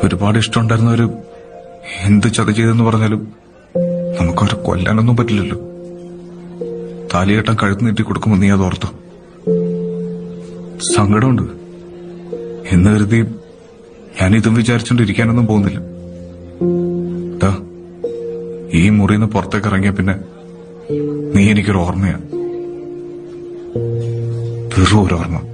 ഒരുപാട് ഇഷ്ടമുണ്ടായിരുന്നവര് എന്ത് ചതി ചെയ്തെന്ന് പറഞ്ഞാലും നമുക്കവരെ കൊല്ലാനൊന്നും പറ്റില്ലല്ലോ. താലികെട്ടാൻ കഴുത്ത് നീട്ടി കൊടുക്കുമ്പോ നീ അത് ഓർത്തോ? സങ്കടമുണ്ട് എന്ന് കരുതി ഞാനിതും വിചാരിച്ചോണ്ടിരിക്കാനൊന്നും പോകുന്നില്ല. ഈ മുറിന്ന് പുറത്തേക്ക് ഇറങ്ങിയ പിന്നെ നീ എനിക്കൊരു ഓർമ്മയാണ്, വെറും ഒരു ഓർമ്മ.